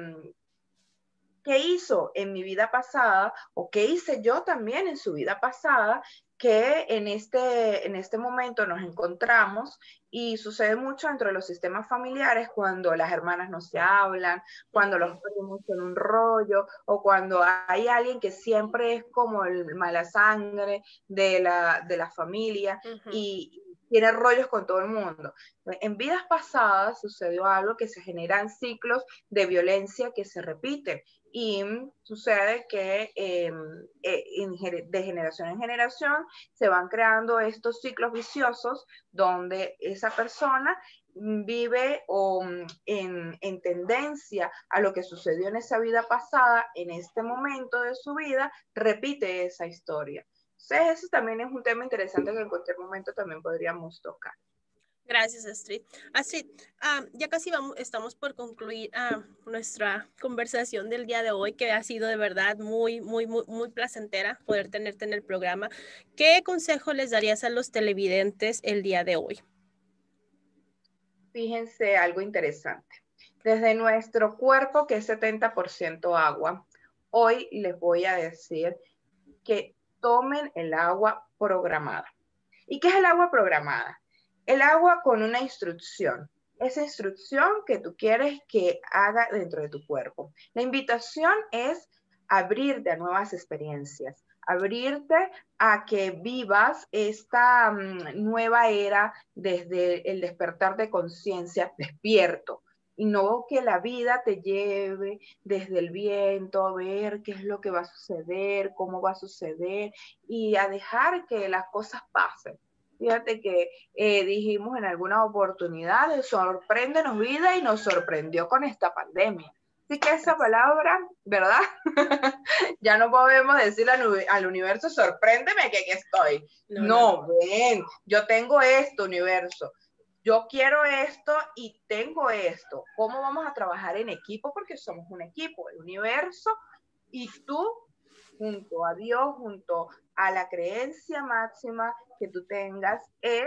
qué hizo en mi vida pasada o qué hice yo también en su vida pasada, que en este, en este momento nos encontramos y sucede mucho dentro de los sistemas familiares cuando las hermanas no se hablan, cuando los primos son un rollo o cuando hay alguien que siempre es como el mala sangre de la, de la familia uh-huh. y tiene rollos con todo el mundo. En vidas pasadas sucedió algo que se generan ciclos de violencia que se repiten y sucede que eh, eh, de generación en generación se van creando estos ciclos viciosos donde esa persona vive o, en, en tendencia a lo que sucedió en esa vida pasada, en este momento de su vida, repite esa historia. Entonces, eso también es un tema interesante que en cualquier momento también podríamos tocar. Gracias, Astrid. Astrid, uh, ya casi vamos, estamos por concluir uh, nuestra conversación del día de hoy, que ha sido de verdad muy, muy, muy, muy placentera poder tenerte en el programa. ¿Qué consejo les darías a los televidentes el día de hoy? Fíjense algo interesante. Desde nuestro cuerpo, que es setenta por ciento agua, hoy les voy a decir que tomen el agua programada. ¿Y qué es el agua programada? El agua con una instrucción. Esa instrucción que tú quieres que haga dentro de tu cuerpo. La invitación es abrirte a nuevas experiencias, abrirte a que vivas esta um, nueva era desde el despertar de conciencia despierto. Y no que la vida te lleve desde el viento a ver qué es lo que va a suceder, cómo va a suceder y a dejar que las cosas pasen. Fíjate que eh, dijimos en algunas oportunidades, sorpréndenos vida y nos sorprendió con esta pandemia. Así que esa palabra, ¿verdad? Ya no podemos decir al, al universo, sorpréndeme que aquí estoy. No, no, no, ven, yo tengo esto, universo. Yo quiero esto y tengo esto. ¿Cómo vamos a trabajar en equipo? Porque somos un equipo, el universo y tú junto a Dios, junto a la creencia máxima que tú tengas, es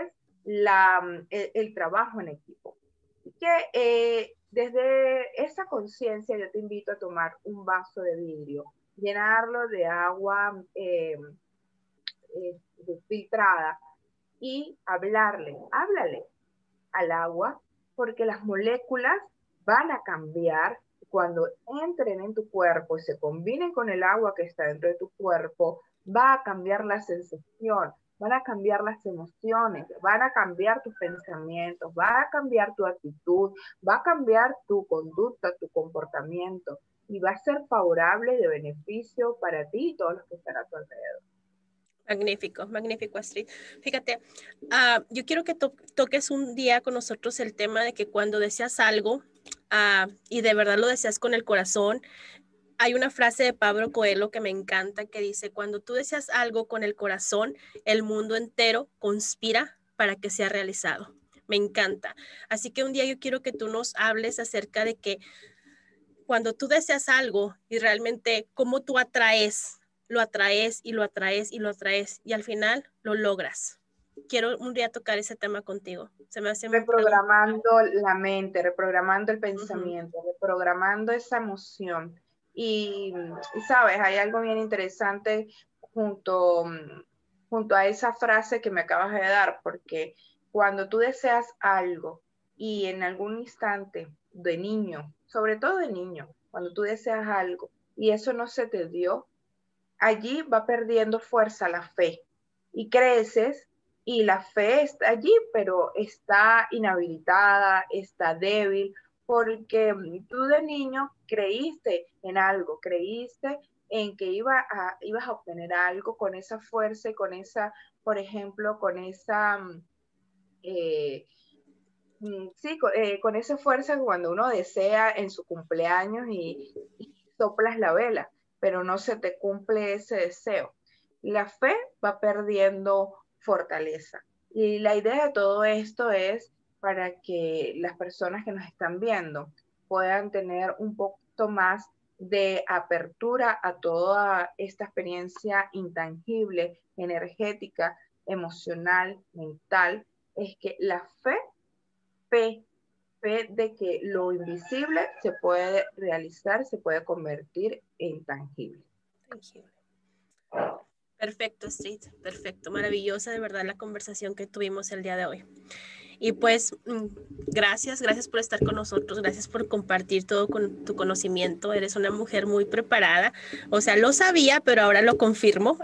la, el, el trabajo en equipo. Y que eh, desde esa conciencia yo te invito a tomar un vaso de vidrio, llenarlo de agua eh, eh, filtrada y hablarle, háblale al agua, porque las moléculas van a cambiar cuando entren en tu cuerpo y se combinen con el agua que está dentro de tu cuerpo. Va a cambiar la sensación, van a cambiar las emociones, van a cambiar tus pensamientos, va a cambiar tu actitud, va a cambiar tu conducta, tu comportamiento, y va a ser favorable, de beneficio para ti y todos los que están a tu alrededor. Magnífico, magnífico, Astrid. Fíjate, uh, yo quiero que to toques un día con nosotros el tema de que cuando deseas algo uh, y de verdad lo deseas con el corazón, hay una frase de Pablo Coelho que me encanta que dice, cuando tú deseas algo con el corazón, el mundo entero conspira para que sea realizado. Me encanta. Así que un día yo quiero que tú nos hables acerca de que cuando tú deseas algo y realmente cómo tú atraes, lo atraes y lo atraes y lo atraes y al final lo logras. Quiero un día tocar ese tema contigo. Se me hace reprogramando muy... la mente, reprogramando el pensamiento, uh-huh. reprogramando esa emoción. Y, y sabes, hay algo bien interesante junto, junto a esa frase que me acabas de dar, porque cuando tú deseas algo y en algún instante de niño, sobre todo de niño, cuando tú deseas algo y eso no se te dio, allí va perdiendo fuerza la fe y creces y la fe está allí, pero está inhabilitada, está débil, porque tú de niño creíste en algo, creíste en que iba a, ibas a obtener algo con esa fuerza y con esa, por ejemplo, con esa... Eh, sí, con, eh, con esa fuerza cuando uno desea en su cumpleaños y, y soplas la vela, pero no se te cumple ese deseo. La fe va perdiendo fortaleza. Y la idea de todo esto es para que las personas que nos están viendo puedan tener un poquito más de apertura a toda esta experiencia intangible, energética, emocional, mental, es que la fe Fe, fe de que lo invisible se puede realizar, se puede convertir en tangible. Tangible. Perfecto, Astrid, perfecto, maravillosa de verdad la conversación que tuvimos el día de hoy. Y pues, gracias, gracias por estar con nosotros, gracias por compartir todo con tu conocimiento. Eres una mujer muy preparada, o sea, lo sabía, pero ahora lo confirmo.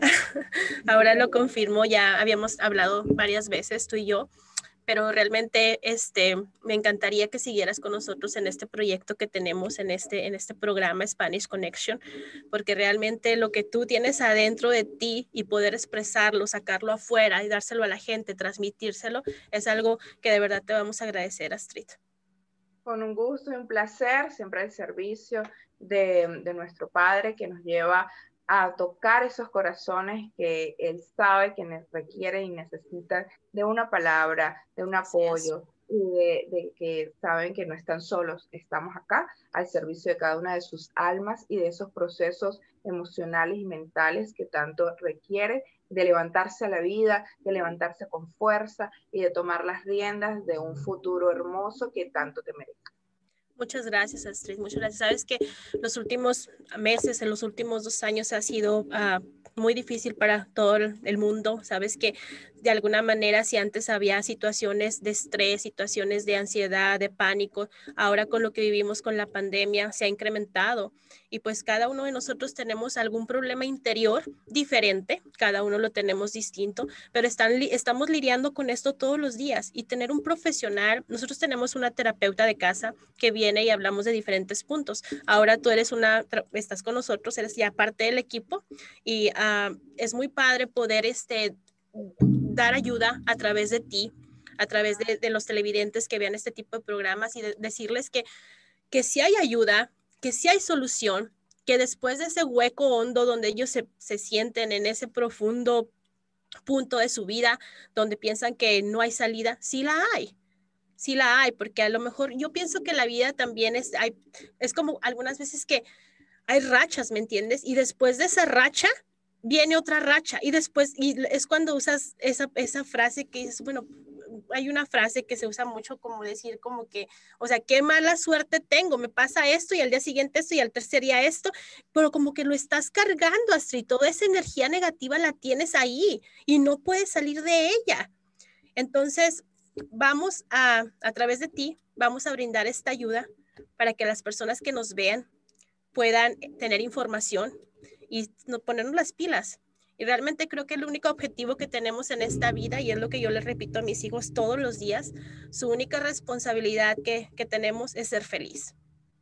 Ahora lo confirmo, ya habíamos hablado varias veces tú y yo, pero realmente este, me encantaría que siguieras con nosotros en este proyecto que tenemos, en este, en este programa Spanish Connection, porque realmente lo que tú tienes adentro de ti y poder expresarlo, sacarlo afuera y dárselo a la gente, transmitírselo, es algo que de verdad te vamos a agradecer, Astrid. Con un gusto y un placer, siempre al servicio de, de nuestro Padre que nos lleva a tocar esos corazones que Él sabe que requieren y necesitan de una palabra, de un apoyo, y de, de que saben que no están solos. Estamos acá al servicio de cada una de sus almas y de esos procesos emocionales y mentales que tanto requiere de levantarse a la vida, de levantarse con fuerza y de tomar las riendas de un futuro hermoso que tanto te merece. Muchas gracias, Astrid. Muchas gracias. Sabes que los últimos meses, en los últimos dos años ha sido uh, muy difícil para todo el mundo. Sabes que de alguna manera, si antes había situaciones de estrés, situaciones de ansiedad, de pánico, ahora con lo que vivimos con la pandemia se ha incrementado. Y pues cada uno de nosotros tenemos algún problema interior diferente, cada uno lo tenemos distinto, pero están, estamos lidiando con esto todos los días. Y tener un profesional, nosotros tenemos una terapeuta de casa que viene y hablamos de diferentes puntos. Ahora tú eres una, estás con nosotros, eres ya parte del equipo y uh, es muy padre poder este, dar ayuda a través de ti, a través de, de los televidentes que vean este tipo de programas y de, decirles que, que sí hay ayuda, que sí hay solución, que después de ese hueco hondo donde ellos se, se sienten en ese profundo punto de su vida, donde piensan que no hay salida, sí la hay. Sí la hay, porque a lo mejor yo pienso que la vida también es, hay, es como algunas veces que hay rachas, ¿me entiendes? Y después de esa racha viene otra racha y después, y es cuando usas esa, esa frase que dices, bueno, hay una frase que se usa mucho como decir como que, o sea, qué mala suerte tengo, me pasa esto y al día siguiente esto y al tercer día esto, pero como que lo estás cargando, Astrid, toda esa energía negativa la tienes ahí y no puedes salir de ella. Entonces, vamos a, a través de ti, vamos a brindar esta ayuda para que las personas que nos vean puedan tener información y no, ponernos las pilas. Y realmente creo que el único objetivo que tenemos en esta vida, y es lo que yo les repito a mis hijos todos los días, su única responsabilidad que, que tenemos es ser feliz.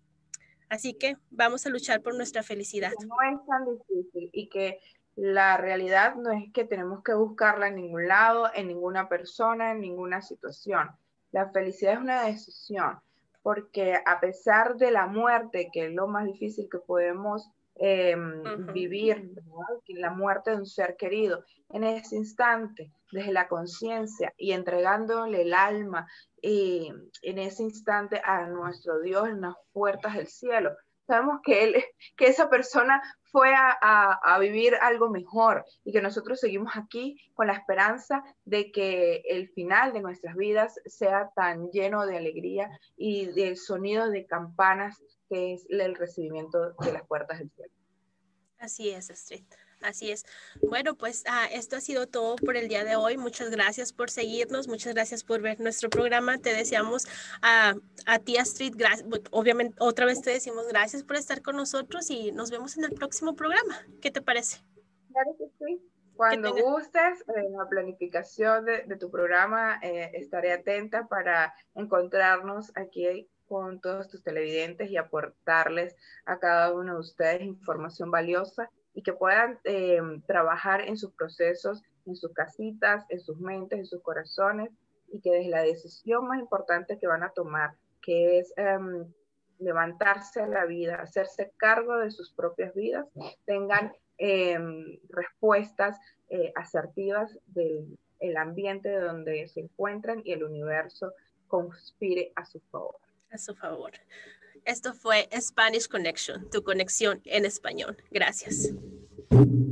Así que vamos a luchar por nuestra felicidad. No es tan difícil y que la realidad no es que tenemos que buscarla en ningún lado, en ninguna persona, en ninguna situación. La felicidad es una decisión, porque a pesar de la muerte, que es lo más difícil que podemos eh, uh-huh. vivir, ¿verdad? La muerte de un ser querido, en ese instante, desde la conciencia y entregándole el alma eh, en ese instante a nuestro Dios en las puertas del cielo, sabemos que, él, que esa persona fue a, a, a vivir algo mejor y que nosotros seguimos aquí con la esperanza de que el final de nuestras vidas sea tan lleno de alegría y del sonido de campanas que es el recibimiento de las puertas del cielo. Así es, Astrid. Así es. Bueno, pues ah, esto ha sido todo por el día de hoy. Muchas gracias por seguirnos, muchas gracias por ver nuestro programa. Te deseamos a, a ti, Astrid, obviamente otra vez te decimos gracias por estar con nosotros y nos vemos en el próximo programa. ¿Qué te parece? Claro que sí. Cuando que gustes, en la planificación de, de tu programa, eh, estaré atenta para encontrarnos aquí con todos tus televidentes y aportarles a cada uno de ustedes información valiosa y que puedan eh, trabajar en sus procesos, en sus casitas, en sus mentes, en sus corazones, y que desde la decisión más importante que van a tomar, que es eh, levantarse a la vida, hacerse cargo de sus propias vidas, tengan eh, respuestas eh, asertivas del el ambiente donde se encuentran y el universo conspire a su favor. A su favor. Esto fue Spanish Connection, tu conexión en español. Gracias.